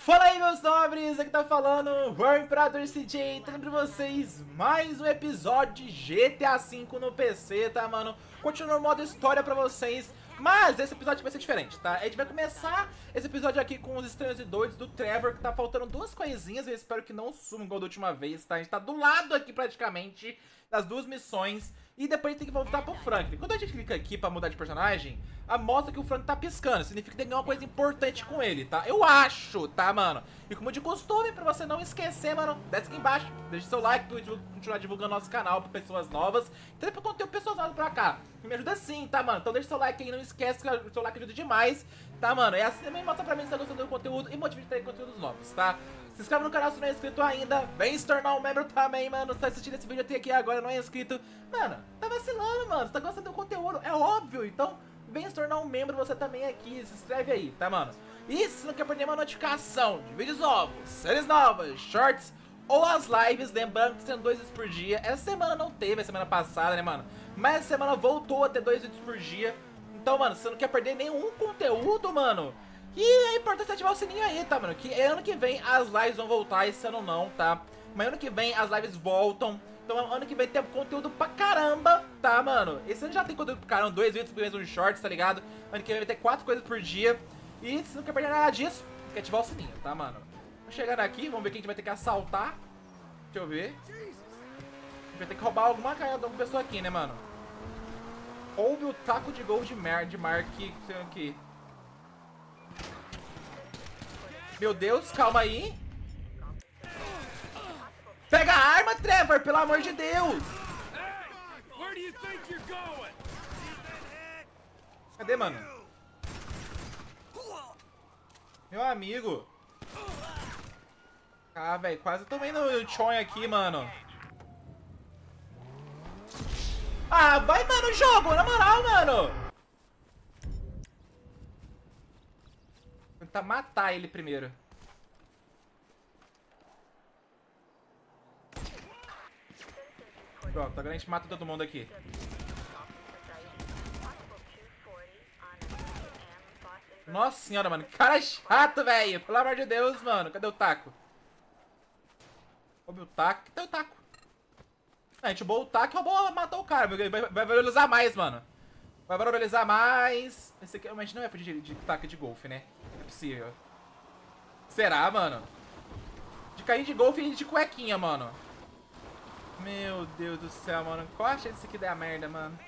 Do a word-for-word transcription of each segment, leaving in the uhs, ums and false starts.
Fala aí, meus nobres, aqui tá falando o Imperador C J, trazendo pra vocês mais um episódio de G T A cinco no P C, tá, mano? Continuando o modo história pra vocês, mas esse episódio vai ser diferente, tá? A gente vai começar esse episódio aqui com os estranhos e doidos do Trevor, que tá faltando duas coisinhas, eu espero que não sumam igual da última vez, tá? A gente tá do lado aqui, praticamente, das duas missões. E depois a gente tem que voltar pro Franklin. Quando a gente clica aqui pra mudar de personagem, a mostra que o Franklin tá piscando. Significa que tem alguma coisa importante com ele, tá? Eu acho, tá, mano? E como de costume, pra você não esquecer, mano, desce aqui embaixo, deixa seu like pra eu continuar divulgando nosso canal pra pessoas novas. Também pra conter pessoas novas pra cá. Que me ajuda sim, tá, mano? Então deixa seu like aí, não esquece que o seu like ajuda demais, tá, mano? E assim também mostra pra mim se tá gostando do conteúdo e motiva de ter conteúdos novos, tá? Se inscreve no canal se não é inscrito ainda. Vem se tornar um membro também, mano. Se tá assistindo esse vídeo até aqui agora e não é inscrito, mano, tá vacilando, mano. Você tá gostando do conteúdo, é óbvio. Então, vem se tornar um membro você também aqui. Se inscreve aí, tá, mano? E se não quer perder uma notificação de vídeos novos, séries novas, shorts ou as lives, lembrando que sendo dois vídeos por dia. Essa semana não teve, a semana passada, né, mano? Mas essa semana voltou a ter dois vídeos por dia. Então, mano, se você não quer perder nenhum conteúdo, mano, e é importante ativar o sininho aí, tá, mano? Que ano que vem as lives vão voltar, esse ano não, tá? Mas ano que vem as lives voltam. Então ano que vem tem conteúdo pra caramba, tá, mano? Esse ano já tem conteúdo pra caramba, dois vídeos por mês, um shorts, tá ligado? Ano que vem vai ter quatro coisas por dia. E se não quer perder nada disso, tem que ativar o sininho, tá, mano? Vamos chegar aqui, vamos ver quem a gente vai ter que assaltar. Deixa eu ver. A gente vai ter que roubar alguma, alguma pessoa aqui, né, mano? Roube o taco de gol de, Mar de Mark aqui. Meu Deus, calma aí. Pega a arma, Trevor, pelo amor de Deus. Cadê, mano? Meu amigo. Ah, velho, quase tomei no chonho aqui, mano. Ah, vai, mano, jogo, na moral, mano. Vou tentar matar ele primeiro. Pronto, agora a gente mata todo mundo aqui. Nossa senhora, mano. Cara chato, velho. Pelo amor de Deus, mano. Cadê o taco? Roubou o taco. Cadê o taco? A gente roubou o taco e roubou, matou o cara. Vai, vai, vai valorizar mais, mano. Vai valorizar mais. Esse aqui realmente não é de, de taco de golfe, né? Não é possível. Será, mano? De cair de golfe e de cuequinha, mano. Meu Deus do céu, mano. Qual a chance que der a merda, mano?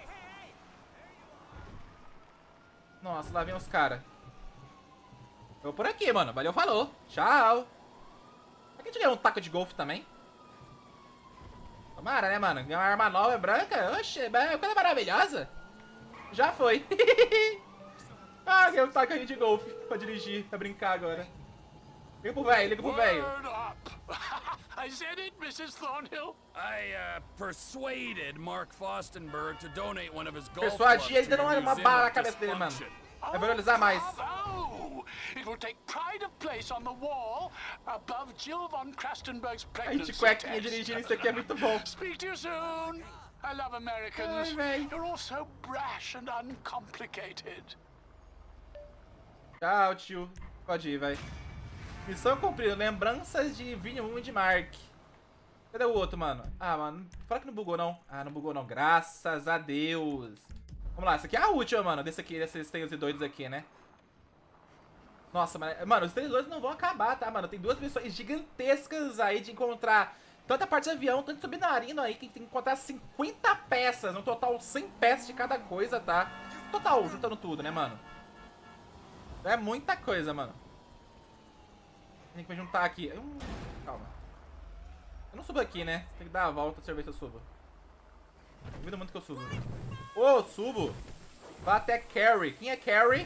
Nossa, lá vem os caras. Eu vou por aqui, mano. Valeu, falou. Tchau. Será que a gente ganhou um taco de golfe também? Tomara, né, mano? Ganhar uma arma nova branca? Oxe, é coisa maravilhosa. Já foi. Ah, ganhei um taco de golfe pra dirigir, pra brincar agora. Liga pro velho, liga pro velho. I said it, missus Thornhill. I uh, persuaded Mark Fostenberg to donate one of his golf clubs Persuadi ele dando uma, uma bala na cabeça dele, mano. Vai valorizar mais. Oh, it will take pride of place on the wall above Jill von Krastenberg's A pregnancy gente cuequinha test. dirigindo isso aqui é muito bom. Speak to you soon. I love Americans. Ai, véi. You're all so brash and uncomplicated. Tchau, tio. Pode ir, vai. Missão cumprida. Lembranças de Vinho e de Mark. Cadê o outro, mano? Ah, mano. Fala que não bugou, não. Ah, não bugou, não. Graças a Deus. Vamos lá. Essa aqui é a última, mano. Desse aqui, desses estranhos e doidos aqui, né? Nossa, mano. Mano, os estranhos e doidos não vão acabar, tá, mano? Tem duas missões gigantescas aí de encontrar tanta parte de avião, tanto submarino aí, que tem que encontrar cinquenta peças. No total, cem peças de cada coisa, tá? Total, juntando tudo, né, mano? É muita coisa, mano. Tem que me juntar aqui. Hum, calma. Eu não subo aqui, né? Tem que dar a volta pra ver se eu subo. Duvido muito que eu subo. Ô, oh, subo! Vá até Carrie. Quem é Carrie?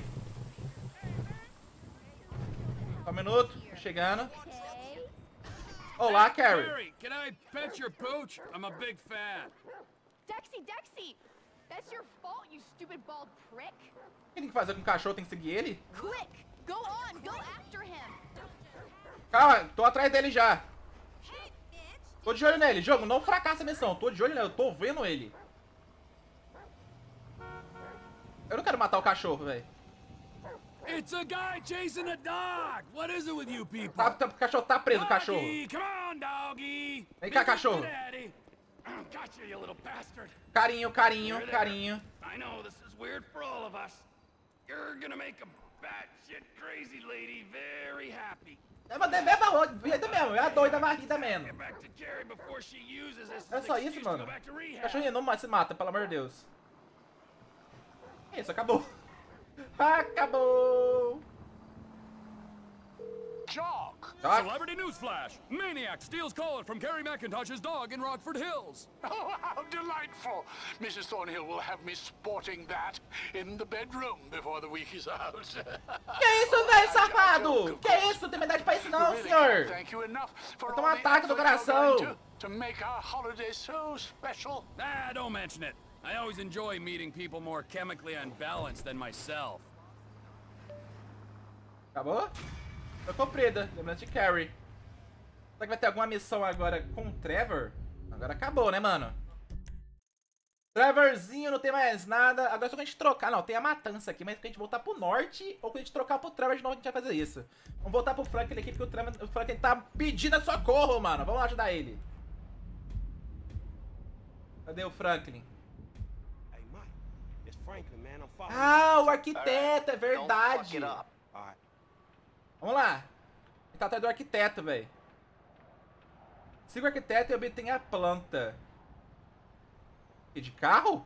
Só um minuto. Tô chegando. Olá, Carrie. Carrie, can I pet your pooch? I'm a big fan. Dexy, Dexy! That's your fault, you stupid bald prick! O que tem que fazer com o cachorro? Tem que seguir ele? Quick! Go on! Go after him! Calma, tô atrás dele já. Tô de olho nele. Jogo, não fracassa a missão. Tô de olho nele, eu tô vendo ele. Eu não quero matar o cachorro, velho. It's a guy chasing a dog. What is it with you people? Tá, tá, o cachorro tá preso, o cachorro. Doggy, come on, doggy. Vem cá, cachorro. Gotcha, you little bastard. Carinho, carinho, carinho. I know this is weird for all of us. You're gonna make a batshit crazy lady very happy. É uma deveva doida mesmo, é a doida marrida mesmo. Get back to Jerry before she uses this É as só an isso, excuse to mano. go back to rehab. Cachorrinho não se mata, pelo amor de Deus. É isso, acabou. Acabou. Jock. Jock. Celebrity newsflash. Maniac steals collar from Carrie McIntosh's dog in Rockford Hills. Oh, how delightful. Missus Thornhill will have me sporting that in the bedroom before the week is out. Que isso, velho safado? Que isso? Tem idade pra isso não, senhor. Thank you enough for Vai tomar all um the ataque do effort you're coração. going to, to make our holiday so special. Ah, don't mention it. I always enjoy meeting people more chemically unbalanced than myself. Acabou? Eu tô presa, lembrando de Carrie. Será que vai ter alguma missão agora com o Trevor? Agora acabou, né, mano? Trevorzinho, não tem mais nada. Agora só que a gente trocar. Não, tem a matança aqui, mas se a gente voltar pro norte ou quando a gente trocar pro Trevor, de novo a gente vai fazer isso. Vamos voltar pro Franklin aqui, porque o, Trevor, o Franklin tá pedindo socorro, mano. Vamos lá ajudar ele. Cadê o Franklin? Ah, o arquiteto, é verdade. Vamos lá. Ele tá atrás do arquiteto, velho. Siga o arquiteto e obtenha a planta. E de carro?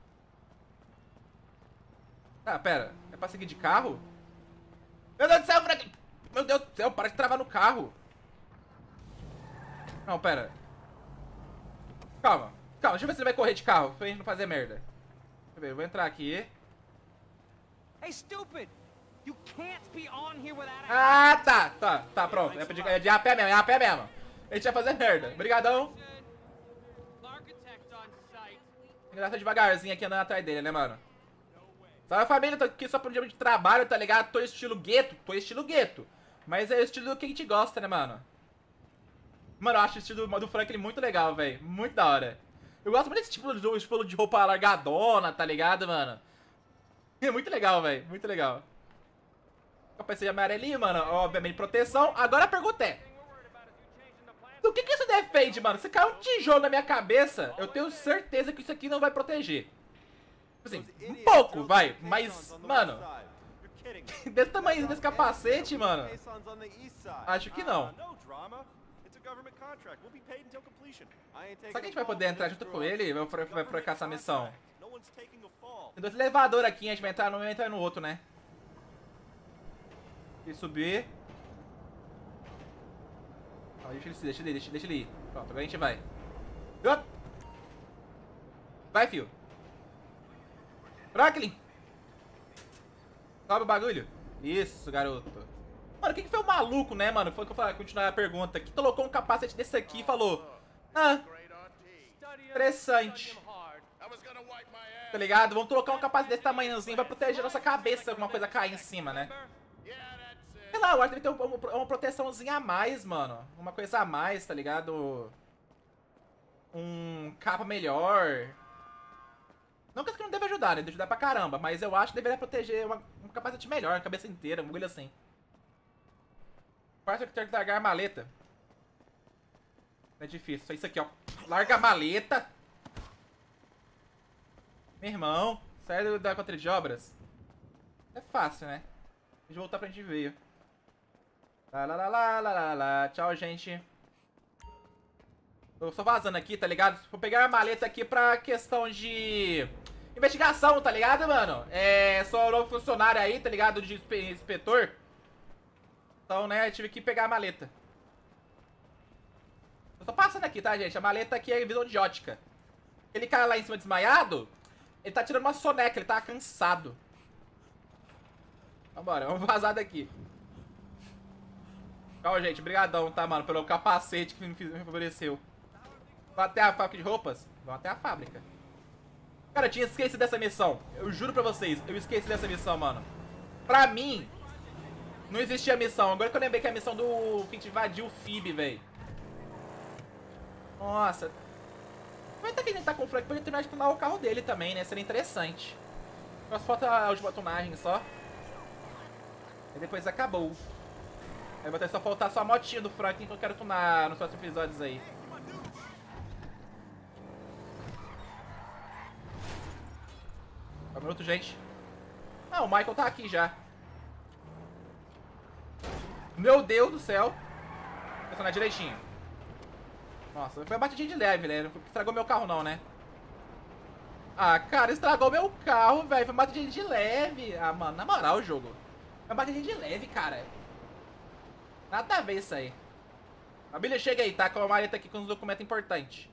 Ah, pera. É pra seguir de carro? Meu Deus do céu, Franklin! Meu Deus do céu, para de travar no carro. Não, pera. Calma. Calma, deixa eu ver se ele vai correr de carro, pra gente não fazer merda. Deixa eu ver, eu vou entrar aqui. Hey, stupid! You can't be on here without Ah, tá, tá, tá, pronto. É de, é de a pé mesmo, é a pé mesmo. A gente vai fazer merda. Obrigadão. Engraçado devagarzinho aqui andando atrás dele, né, mano? Salve, família, tô aqui só pro dia de trabalho, tá ligado? Tô estilo gueto, tô estilo gueto. Mas é o estilo que a gente gosta, né, mano? Mano, eu acho o estilo do Franklin muito legal, velho. Muito da hora. Eu gosto muito desse tipo de, estilo de roupa largadona, tá ligado, mano? É muito legal, velho. Muito legal. Capacete amarelinho, mano. Obviamente, proteção. Agora a pergunta é: do que que isso defende, mano? Se cair um tijolo na minha cabeça, eu tenho certeza que isso aqui não vai proteger. Assim, um pouco, vai. Mas, mano, desse tamanho desse capacete, mano, acho que não. Será que a gente vai poder entrar junto com ele? Vai, vai procar essa missão? Tem dois elevadores aqui, a gente vai entrar num e entrar no outro, né? E subir. Ah, deixa ele, deixa ele, deixa, deixa ele ir. Pronto, agora a gente vai. Up. Vai, fio. Franklin! Sobe o bagulho. Isso, garoto. Mano, quem que foi o maluco, né, mano? Foi que eu falei, continuar a pergunta. Que colocou um capacete desse aqui e falou: ah, interessante. Tá ligado? Vamos colocar um capacete desse tamanhozinho, vai proteger nossa cabeça se alguma coisa cair em cima, né? Sei lá, eu acho que deve ter uma, uma proteçãozinha a mais, mano. Uma coisa a mais, tá ligado? Um capa melhor. Não que isso aqui não deve ajudar, né? Deve ajudar pra caramba. Mas eu acho que deveria proteger uma, um capacete melhor, a cabeça inteira, um bagulho assim. Parece que tem que largar a maleta. É difícil, só isso aqui, ó. Larga a maleta. Meu irmão, sai da conta de obras. É fácil, né? A gente voltar pra onde veio. Lá, lá, lá, lá, lá, lá, lá. Tchau, gente. Eu só vazando aqui, tá ligado? Vou pegar a maleta aqui pra questão de investigação, tá ligado, mano? É, sou o novo funcionário aí, tá ligado? De inspetor. Então, né, eu tive que pegar a maleta. Eu tô passando aqui, tá, gente? A maleta aqui é visão de ótica. Ele cai lá em cima desmaiado, ele tá tirando uma soneca, ele tá cansado. Vambora, vamos vazar daqui. Tchau, gente. Obrigadão, tá, mano, pelo capacete que me favoreceu. Vamos até a fábrica de roupas? Vamos até a fábrica. Cara, eu tinha esquecido dessa missão. Eu juro pra vocês, eu esqueci dessa missão, mano. Pra mim, não existia missão. Agora que eu lembrei que é a missão do que a gente invadiu o F I B, velho. Nossa. Vai até que a gente tá com o Frank pra gente terminar de tunar o carro dele também, né? Seria interessante. Mas falta a última tunagem só. E depois acabou. Aí vai ter só faltar só a motinha do Franklin que eu quero tunar nos próximos episódios aí. Um minuto, gente. Ah, o Michael tá aqui já. Meu Deus do céu. Funcionar direitinho. Nossa, foi uma batidinha de leve, né? Não estragou meu carro não, né? Ah, cara, estragou meu carro, velho. Foi uma batidinha de leve. Ah, mano, na moral o jogo. Foi uma batidinha de leve, cara. Nada a ver isso aí. A Billy chega aí, tá? Com a Marita aqui com uns documentos importantes.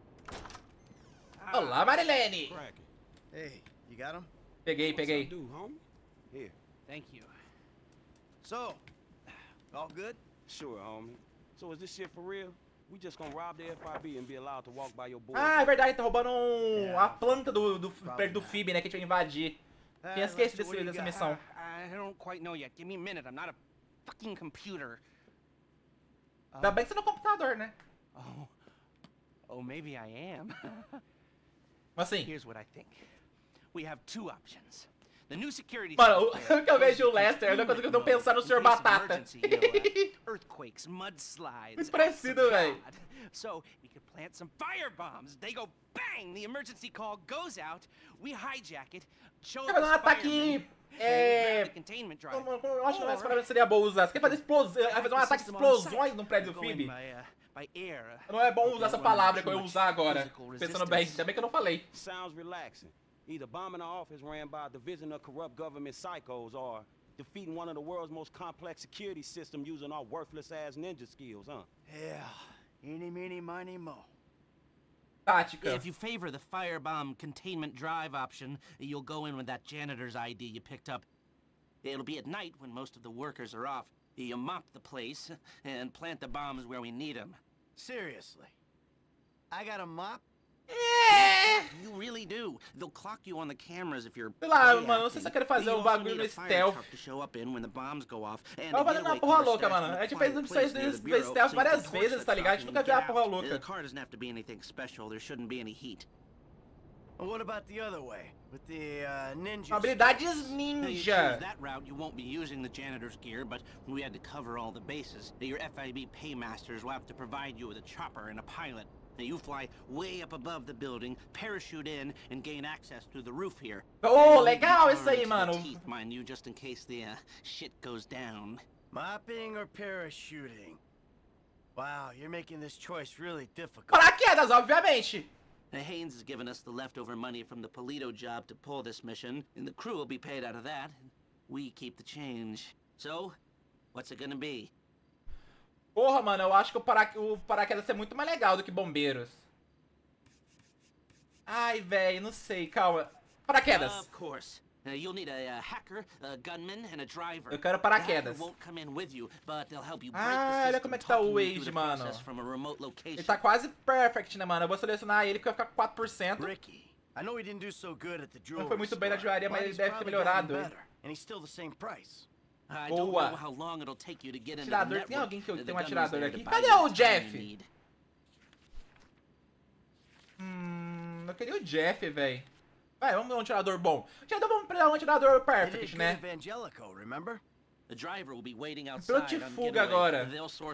Olá, Marilene! Hey, you got him? Peguei, peguei. Do, homie? Here. Thank you. So, all good? Sure, homie. So is this shit for real? We just gonna rob the F I B and be allowed to walk by your boy? Ah, é verdade, tá roubando um, a planta do, do prédio do F I B, né? Que a gente vai invadir. Tinha esquecido desse, dessa missão. I, I don't quite know yet. Give me a minute. I'm not a fucking computer. Ainda bem que você não é um computador, né? Oh. Oh, maybe I am. Mas assim. Here's what I think. We have two options. The new security. Mano, o que eu vejo o Lester, é uma coisa que eu não pensar no senhor Batata. Earthquakes, mudslides. Muito parecido, velho. So, we could plant some fire bombs. They go bang, the emergency call goes out. We hijack it. Show Quer fazer um ataque. É. Eu acho que essa palavra seria boa usar. Você quer fazer explosão. Fazer um ataque de explosões no prédio do F I B? Não é bom usar essa palavra que eu ia usar agora. Pensando bem, ainda bem que eu não falei. Sounds relaxing. Either bombing an office ran by a division of corrupt government psychos or defeating one of the world's most complex security systems using our worthless-ass ninja skills, huh? Yeah. Eeny, meeny, miny, mo. Tática. If you favor the firebomb containment drive option, you'll go in with that janitor's I D you picked up. It'll be at night when most of the workers are off. You mop the place and plant the bombs where we need them. Seriously? I got a mop? É. You really do. They'll clock you on the cameras if you're. Sei lá, mano, não sei se eu quero fazer o bagulho no stealth. Eu vou fazer uma porra louca, mano. A gente fez missões do stealth várias vezes, tá ligado? A gente nunca viu uma porra louca. The car doesn't have to be anything special. There shouldn't be any heat. What about the other way? With the uh, ninja? Habilidades ninja. That route you won't be using the janitor's gear, but we had to cover all the bases. Your F I B paymasters will have to provide you with a chopper and a pilot. Now you fly way up above the building, parachute in, and gain access through the roof here. Oh, legal isso aí, mano. Teeth, mind you, just in case the uh, shit goes down. Mopping or parachuting? Wow, you're making this choice really difficult. Paraquedas, obviamente. Now, Haynes has given us the leftover money from the Polito job to pull this mission, and the crew will be paid out of that. We keep the change. So, what's it gonna be? Porra, mano, eu acho que o, para... o paraquedas é muito mais legal do que bombeiros. Ai, velho, não sei, calma. Paraquedas. Of course. Uh, you'll need a, a hacker, a gunman, and a driver. Eu quero paraquedas. Won't come in with you, but they'll help you break ah, the olha como é que tá o Wade, mano. Ele tá quase perfect, né, mano? Eu vou selecionar ele porque vai ficar com quatro por cento. Ricky, I know he didn't do so good at the jewelry Não foi muito bem na store, joalheria, mas ele deve ter melhorado. And he's still the same price. Boa. Atirador, tem alguém que tem um atirador aqui? Cadê o Jeff? Hum, eu queria o Jeff, velho. Vai, vamos ver um atirador bom. Atirador, vamos pegar um atirador perfect, né? Piloto de fuga agora.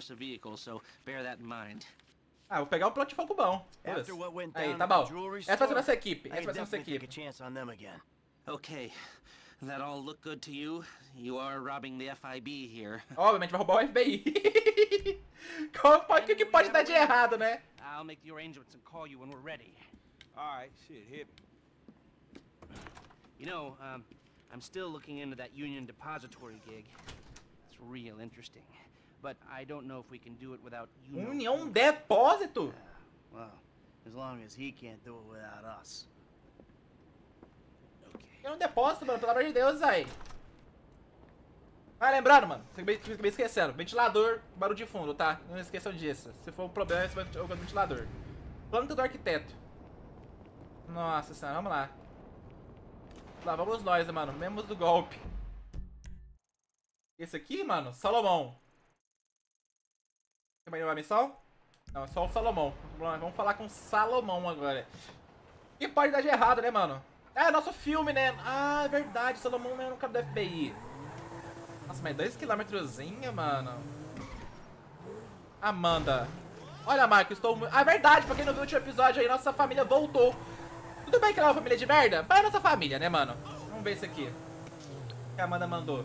Ah, vou pegar um piloto de fogo bom. Aí, tá bom. Essa vai ser nossa equipe. Essa vai ser nossa equipe. Ok. That all look good to you? You are robbing the F I B here. Obviamente vai roubar o F B I. Como pode, o que pode dar de errado, né? I'll make the arrangements and call you when we're ready. All right, shit, hit me. You know, um, I'm still looking into that Union Depository gig. It's real interesting, but I don't know if we can do it without you. União Depósito? Uh, well, as long as he can't do it without us. Tem um depósito, mano, pelo amor de Deus, aí. Ah, lembrando, mano, acabei esquecendo. Ventilador, barulho de fundo, tá? Não esqueçam disso. Se for um problema, você vai jogar o ventilador. Planta do arquiteto. Nossa senhora, vamos lá. Lá vamos nós, né, mano? Membros do golpe. Esse aqui, mano, Salomão. Tem mais uma missão? Não, é só o Salomão. Vamos falar com o Salomão agora. O que pode dar de errado, né, mano? É, nosso filme, né? Ah, é verdade, Salomão não é um cara do F B I. Nossa, mas dois quilômetrozinho, mano. Amanda. Olha, Marco, estou... Ah, é verdade, pra quem não viu o último episódio aí, nossa família voltou. Tudo bem que ela é uma família de merda, mas é nossa família, né, mano? Vamos ver isso aqui. O que a Amanda mandou.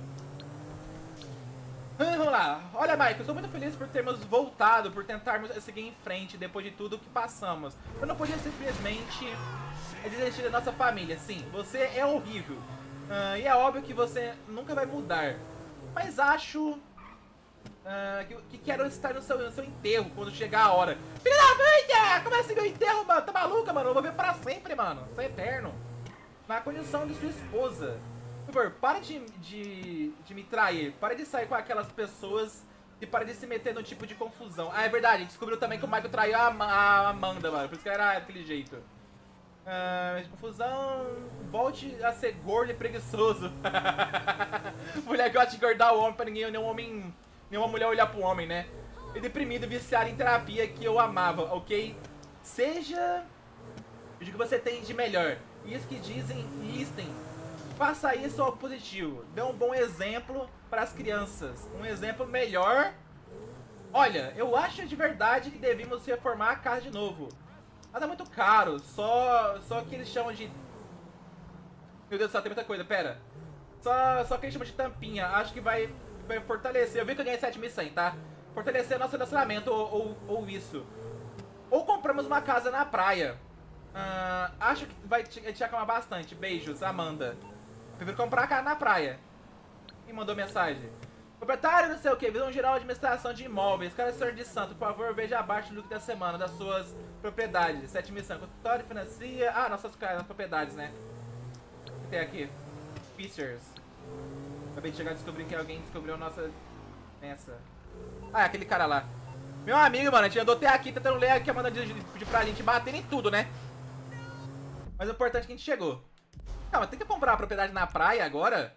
Vamos lá. Olha, Mike, eu estou muito feliz por termos voltado, por tentarmos seguir em frente depois de tudo que passamos. Eu não podia simplesmente desistir da nossa família. Sim, você é horrível. Uh, e é óbvio que você nunca vai mudar. Mas acho uh, que, que quero estar no seu, no seu enterro quando chegar a hora. Filha da mãe! Como é assim meu enterro, mano? Tá maluca, mano? Eu vou ver pra sempre, mano. Isso é eterno. Na condição de sua esposa. Por favor, para de, de, de me trair. Para de sair com aquelas pessoas e para de se meter no tipo de confusão. Ah, é verdade. A gente descobriu também que o Michael traiu a, a Amanda, mano. Por isso que era daquele jeito. Ah, confusão. Volte a ser gordo e preguiçoso. Mulher gosta de engordar o homem pra ninguém, nenhum homem, nenhuma mulher olhar pro homem, né? E deprimido, viciado em terapia que eu amava, ok? Seja o que você tem de melhor. Isso que dizem, listem. Faça isso ao positivo. Dê um bom exemplo para as crianças. Um exemplo melhor. Olha, eu acho de verdade que devemos reformar a casa de novo. Nada muito caro. Só, só que eles chamam de... Meu Deus do céu, tem muita coisa. Pera. Só, só que eles chamam de tampinha. Acho que vai, vai fortalecer. Eu vi que eu ganhei sete mil e cem, tá? Fortalecer nosso relacionamento ou, ou, ou isso. Ou compramos uma casa na praia. Uh, acho que vai te, te acalmar bastante. Beijos, Amanda. Prefiro comprar a casa na praia. Quem mandou mensagem? Proprietário, não sei o que, visão geral de administração de imóveis. Cara, senhor de santo, por favor, veja abaixo do look da semana das suas propriedades. sete mil e cem. Consultório, financia. Ah, nossas, nossas propriedades, né? O que tem aqui? Fishers. Acabei de chegar a descobrir que alguém descobriu nossa. Essa. Ah, é aquele cara lá. Meu amigo, mano, a gente andou até aqui tentando ler aqui a Amanda pedir pra gente bater em tudo, né? Mas o importante é que a gente chegou. Ah, mas tem que comprar uma propriedade na praia agora?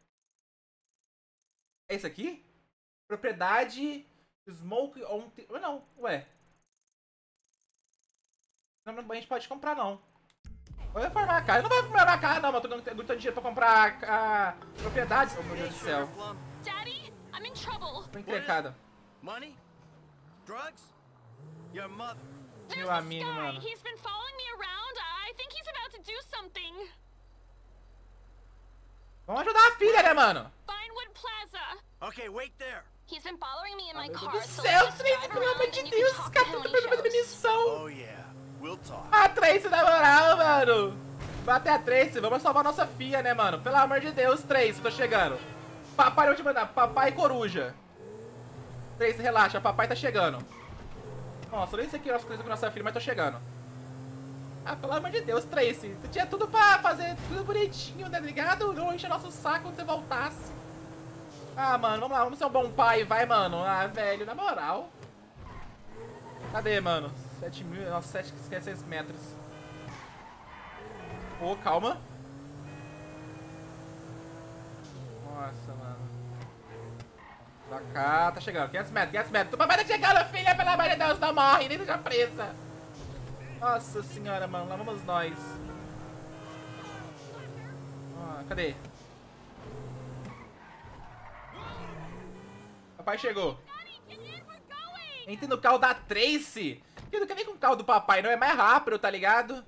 É isso aqui? Propriedade Smoke on... Não, ué. Não, a gente pode comprar, não. Vou reformar a casa. Eu não vou reformar a casa, não, mas eu tô gastando dinheiro pra comprar a, a propriedade. Oh, meu Deus do céu. Daddy, I'm in trouble. Tô encrecada. Money? Drugs? Your mother. Meu amigo, mano. He's been following me around. I think he's about to do something. Vamos ajudar a filha, né, mano? Vinewood Plaza. Okay, wait there. He's been following me in my Meu car. Deus do so céu, let's Tracy, drive pelo amor around de and you can Deus, talk cara, to tá Tony fazendo shows. missão. Oh yeah, we'll talk. A Tracy, na moral, mano. Bate a Tracy, vamos salvar nossa filha, né, mano? Pelo amor de Deus, Tracy, tô chegando. Papai, eu vou te mandar, papai coruja. Tracy, relaxa, papai tá chegando. Nossa, eu nem sei que as coisas com nossa filha, mas tô chegando. Ah, pelo amor de Deus, Tracy. Você tinha tudo pra fazer tudo bonitinho, tá ligado? Não encher nosso saco quando você voltasse. Ah, mano, vamos lá, vamos ser um bom pai, vai, mano. Ah, velho, na moral. Cadê, mano? sete mil, nossa, setecentos metros. Ô, oh, calma. Nossa, mano. Pra cá, tá chegando. quinhentos metros, quinhentos metros. Papai tá chegando, filha, pelo amor de Deus, não morre, nem seja presa. Nossa senhora, mano, lá vamos nós. Ah, cadê? Papai chegou. Entre no carro da Tracy. Eu não quero nem com o carro do papai, não. É mais rápido, tá ligado?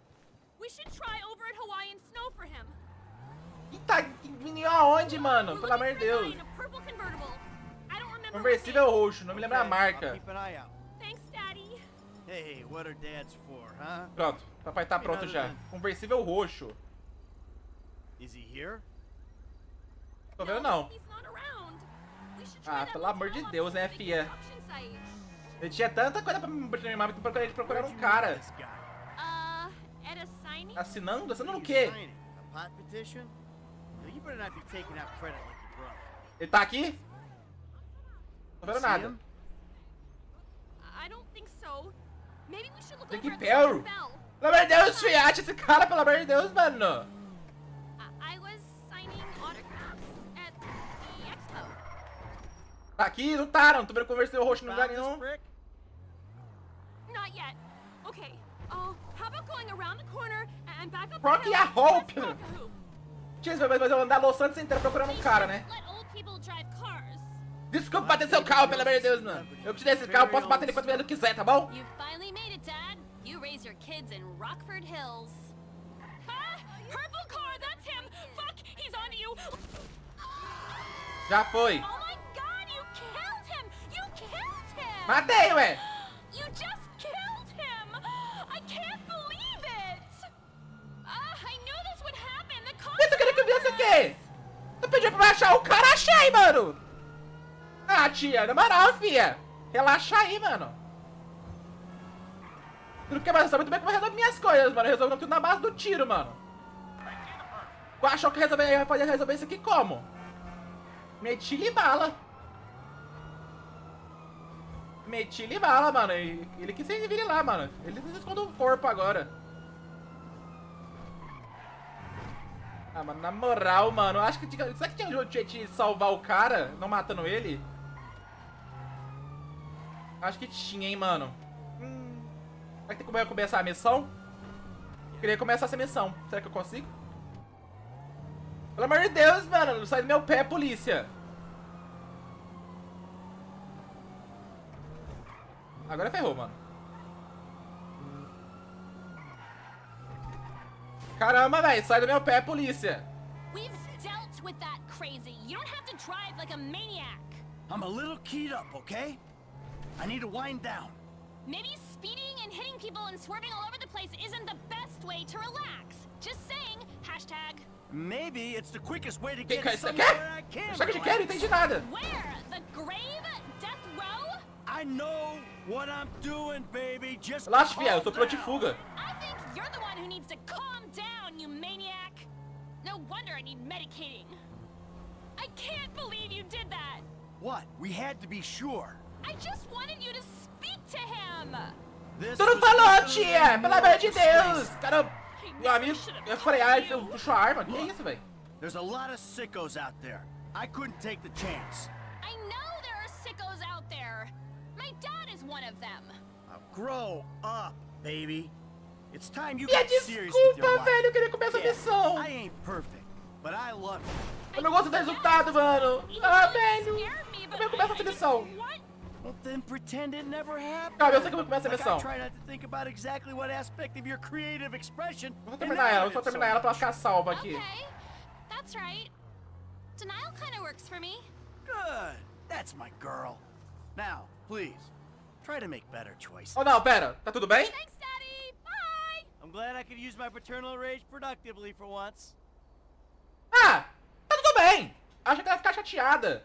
E tá vindo aonde, mano? Pelo amor de Deus. Conversível roxo, não me lembra a marca. Keep an eye out. Hey, what are dads for, huh? Pronto, papai tá pronto já. Conversível roxo. Is he here? Tô vendo não. Ah, pelo amor de Deus, né, fia? Eu tinha tanta coisa pra me procurar, pra gente procurar um cara. Assinando? Assinando o quê? Ele tá aqui? Tô vendo nada. Tem que Perro. Pelo amor de Deus, fiate esse cara, pelo amor de Deus, mano. Tá aqui? Não tá, não. Tô vendo conversar o roxo no lugar nenhum. Rock e a Hope. Mas eu andar Los Santos inteiro procurando um cara, né? people drive cars. Desculpa bater seu carro, pelo amor de Deus, mano. Eu que te dei esse carro, posso bater ele quanto eu quiser, tá bom? You finally made it, Dad. You raise your kids in Rockford Hills. Ah, purple car, that's him. Fuck, he's on you. Já foi. Oh my God, you killed him. You killed him. Matei, ué. You just killed him. I can't believe it. Ah, I knew this would happen. The cops. E tu queria que eu visse o quê? Tu pediu pra eu achar o cara, achei, mano. Ah, tia, na moral, fia. Relaxa aí, mano. Tu não quer mais saber muito bem como eu resolvo minhas coisas, mano. Eu resolvo tudo na base do tiro, mano. Tu achou que resolver, vai poder resolver isso aqui como? Meti-lhe bala. Meti-lhe bala, mano. E ele que se vire lá, mano. Ele se esconde o corpo agora. Ah, mano, na moral, mano. Acho que tinha... Será que tinha um jeito de salvar o cara, não matando ele? Acho que tinha, hein, mano. Hum... Será que tem como eu começar a missão? Eu queria começar essa missão. Será que eu consigo? Pelo amor de Deus, mano. Sai do meu pé, polícia. Agora ferrou, mano. Caramba, velho. Sai do meu pé, polícia. We've dealt with that crazy. You don't have to drive like a maniac. I'm a little keyed up, okay? I need to wind down. Maybe speeding and hitting people and swerving all over the place isn't the best way to relax. Just saying. Hashtag. Maybe it's the quickest way to Que get que você somewhere quer? I can. Sabe o que quer? Não entendi nada. Where? The grave? Death row? I know what I'm doing, baby. Just Relaxa, fia. Eu sou calm piloto de down. fuga. I think you're the one who needs to calm down, you maniac. No wonder I need medicating. I can't believe you did that. What? We had to be sure. I just wanted you to speak to him. This Tu não was falou, definitely tia! Pelo more amor de disgraceful. Deus! Cara, meu amigo, eu frear e puxou a arma. Que isso, velho? There's a lot of sickos out there. I couldn't take the chance. I know there are sickos out there. My dad is one of them. Now grow up, baby. It's time you E a got serious with your desculpa, life. velho. Eu queria começar a Yeah, missão. I ain't perfect, but I love you. Eu não gosto do resultado, mano. Ah, velho. Scared me, but Como é que começa I essa just missão? want- Well, then pretend it never happened. Calma, eu sei como começa a Like, missão. I try not to think about exactly what aspect of your creative expression. Vou só terminar ela, vou só terminar ela pra ficar salva aqui. Okay, that's right. Denial kind of works for me. Good. That's my girl. Now, please, try to make better choices. Oh, não, pera. Tá tudo bem? Thanks, Daddy. Bye. I'm glad I could use my paternal rage productively for once. Ah, tá tudo bem. Acho que ela vai ficar chateada.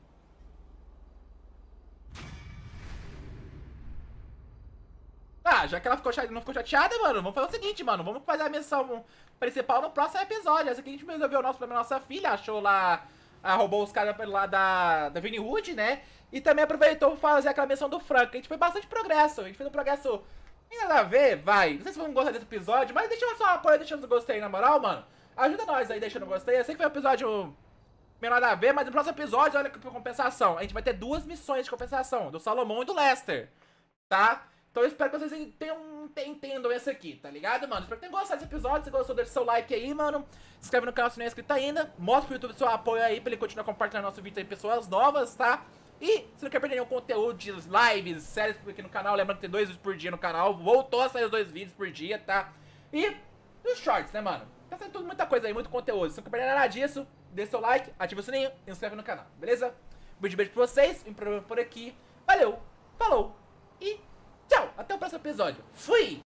Ah, já que ela ficou chate... não ficou chateada, mano, vamos fazer o seguinte, mano. Vamos fazer a missão principal no próximo episódio. Essa aqui a gente resolveu o nosso problema, nossa filha. Achou lá, ah, roubou os caras lá da, da Vinnywood, né? E também aproveitou pra fazer aquela missão do Frank. A gente fez bastante progresso. A gente fez um progresso... Tem nada a ver, vai. Não sei se vão gostar desse episódio, mas deixa só um apoio, deixa o gostei, na moral, mano. Ajuda nós aí, deixando o gostei. Eu sei que foi um episódio meio nada a ver, mas no próximo episódio, olha que compensação. A gente vai ter duas missões de compensação, do Salomão e do Lester, tá? Então eu espero que vocês tenham, entendam esse aqui, tá ligado, mano? Espero que tenham gostado desse episódio. Se gostou, deixa seu like aí, mano. Se inscreve no canal se não é inscrito ainda. Mostra pro YouTube seu apoio aí pra ele continuar compartilhando nosso vídeo aí com pessoas novas, tá? E se não quer perder nenhum conteúdo de lives, séries aqui no canal, lembrando que tem dois vídeos por dia no canal. Voltou a sair os dois vídeos por dia, tá? E os shorts, né, mano? Tá saindo tudo, muita coisa aí, muito conteúdo. Se não quer perder nada disso, deixa seu like, ativa o sininho e se inscreve no canal, beleza? Um beijo, beijo pra vocês, vim por aqui. Valeu, falou e tchau! Até o próximo episódio. Fui!